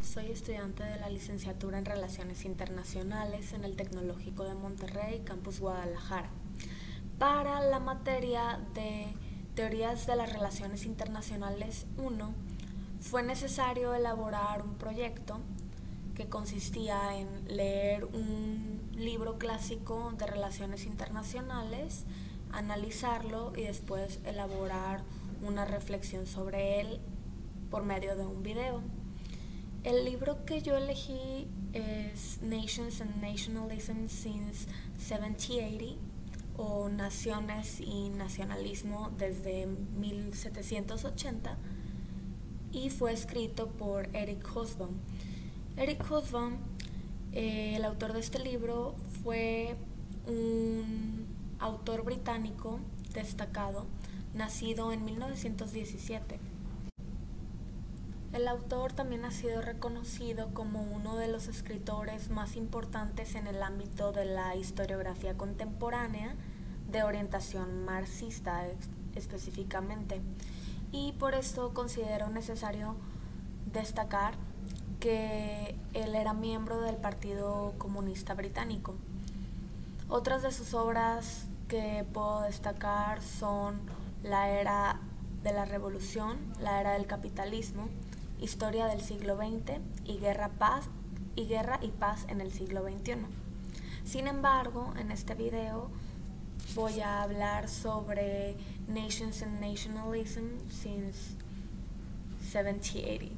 soy estudiante de la licenciatura en Relaciones Internacionales en el Tecnológico de Monterrey, Campus Guadalajara. Para la materia de Teorías de las Relaciones Internacionales 1, fue necesario elaborar un proyecto que consistía en leer un libro clásico de relaciones internacionales, analizarlo y después elaborar una reflexión sobre él por medio de un video. El libro que yo elegí es Nations and Nationalism Since 1780, o Naciones y Nacionalismo desde 1780, y fue escrito por Eric Hobsbawm. Eric Hobsbawm, el autor de este libro, fue un autor británico destacado, nacido en 1917. El autor también ha sido reconocido como uno de los escritores más importantes en el ámbito de la historiografía contemporánea de orientación marxista específicamente, y por esto considero necesario destacar que él era miembro del Partido Comunista Británico. Otras de sus obras que puedo destacar son La Era de la Revolución, La Era del Capitalismo, Historia del siglo XX y Guerra y Paz en el siglo XXI. Sin embargo, en este video voy a hablar sobre Nations and Nationalism Since 1780.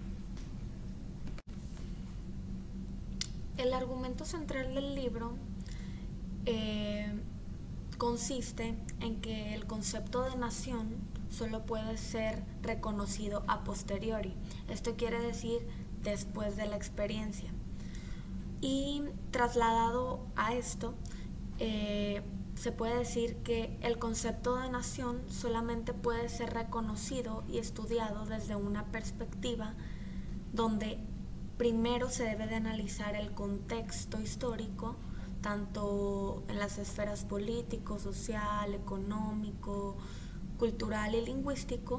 El argumento central del libro consiste en que el concepto de nación solo puede ser reconocido a posteriori. Esto quiere decir después de la experiencia. Y trasladado a esto, se puede decir que el concepto de nación solamente puede ser reconocido y estudiado desde una perspectiva donde primero se debe de analizar el contexto histórico, tanto en las esferas político, social, económico, cultural y lingüístico,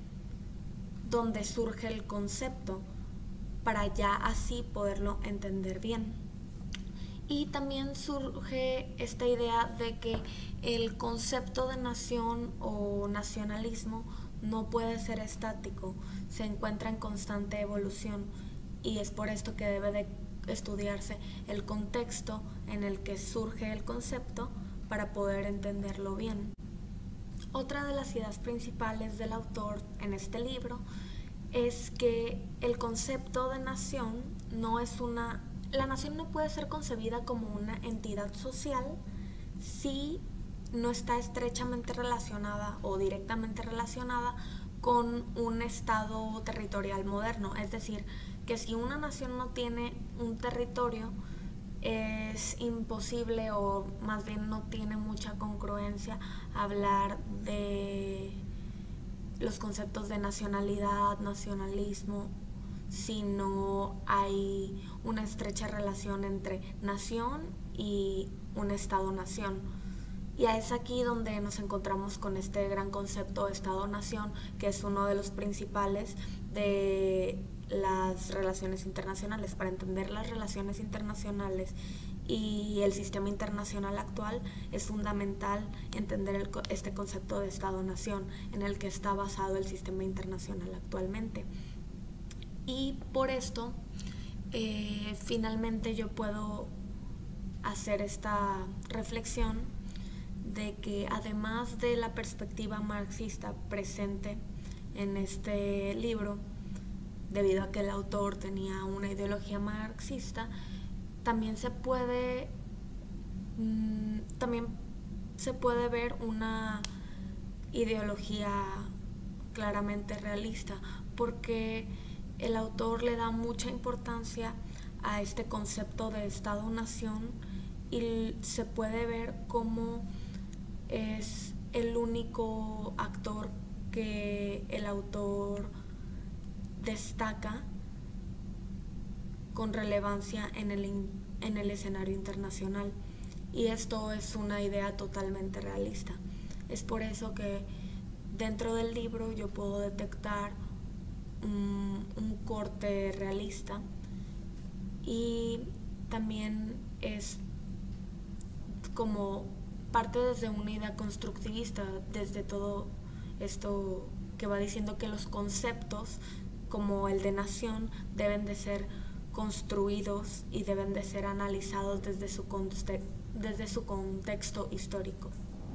donde surge el concepto, para ya así poderlo entender bien. Y también surge esta idea de que el concepto de nación o nacionalismo no puede ser estático, se encuentra en constante evolución, y es por esto que debe de estudiarse el contexto en el que surge el concepto para poder entenderlo bien. Otra de las ideas principales del autor en este libro es que el concepto de nación la nación no puede ser concebida como una entidad social si no está estrechamente relacionada o directamente relacionada con un estado territorial moderno. Es decir, que si una nación no tiene un territorio, es imposible, o más bien no tiene mucha congruencia, hablar de los conceptos de nacionalidad, nacionalismo, si no hay una estrecha relación entre nación y un estado-nación. Y es aquí donde nos encontramos con este gran concepto de estado-nación, que es uno de los principales de las relaciones internacionales. Para entender las relaciones internacionales y el sistema internacional actual, es fundamental entender este concepto de Estado-Nación en el que está basado el sistema internacional actualmente. Y por esto, finalmente yo puedo hacer esta reflexión de que, además de la perspectiva marxista presente en este libro, debido a que el autor tenía una ideología marxista, también se puede ver una ideología claramente realista, porque el autor le da mucha importancia a este concepto de Estado-Nación, y se puede ver cómo es el único actor que el autor destaca con relevancia en el escenario internacional, y esto es una idea totalmente realista. Es por eso que dentro del libro yo puedo detectar un corte realista, y también es como parte desde una idea constructivista, desde todo esto que va diciendo que los conceptos como el de nación deben de ser construidos y deben de ser analizados desde su contexto histórico.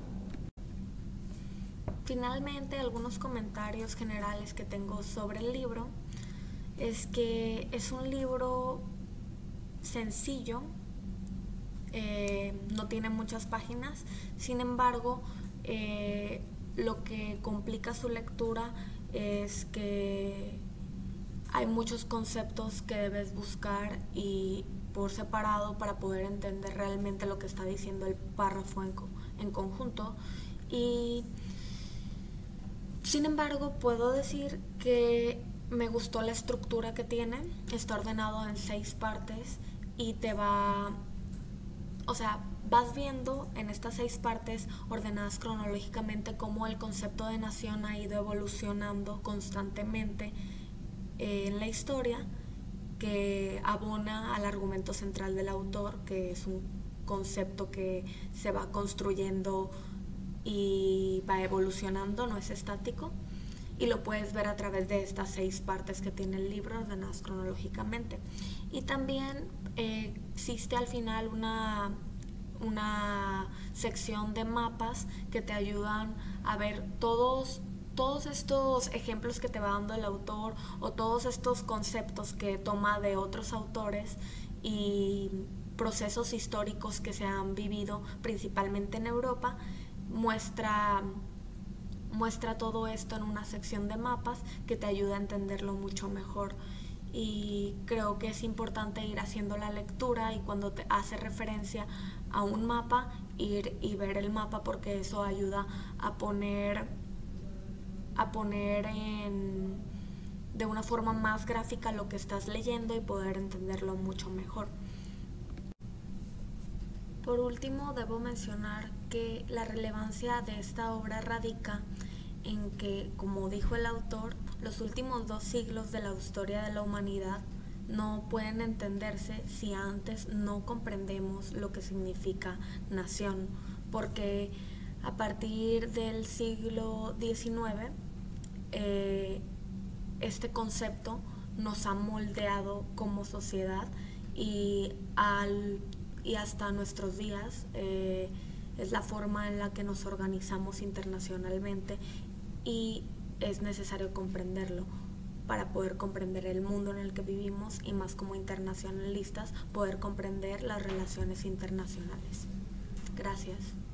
Finalmente, algunos comentarios generales que tengo sobre el libro es que es un libro sencillo, no tiene muchas páginas, sin embargo, lo que complica su lectura es que hay muchos conceptos que debes buscar y por separado para poder entender realmente lo que está diciendo el párrafo en conjunto. Y sin embargo, puedo decir que me gustó la estructura que tiene. Está ordenado en 6 partes y vas viendo en estas 6 partes ordenadas cronológicamente cómo el concepto de nación ha ido evolucionando constantemente en la historia, que abona al argumento central del autor, que es un concepto que se va construyendo y va evolucionando, no es estático, y lo puedes ver a través de estas 6 partes que tiene el libro ordenadas cronológicamente. Y también existe al final una sección de mapas que te ayudan a ver todos estos ejemplos que te va dando el autor, o todos estos conceptos que toma de otros autores y procesos históricos que se han vivido principalmente en Europa. Muestra todo esto en una sección de mapas que te ayuda a entenderlo mucho mejor. Y creo que es importante ir haciendo la lectura, y cuando te hace referencia a un mapa, ir y ver el mapa, porque eso ayuda a poner de una forma más gráfica lo que estás leyendo y poder entenderlo mucho mejor. Por último, debo mencionar que la relevancia de esta obra radica en que, como dijo el autor, los últimos 2 siglos de la historia de la humanidad no pueden entenderse si antes no comprendemos lo que significa nación, porque a partir del siglo XIX este concepto nos ha moldeado como sociedad, y hasta nuestros días es la forma en la que nos organizamos internacionalmente, y es necesario comprenderlo para poder comprender el mundo en el que vivimos, y más como internacionalistas poder comprender las relaciones internacionales. Gracias.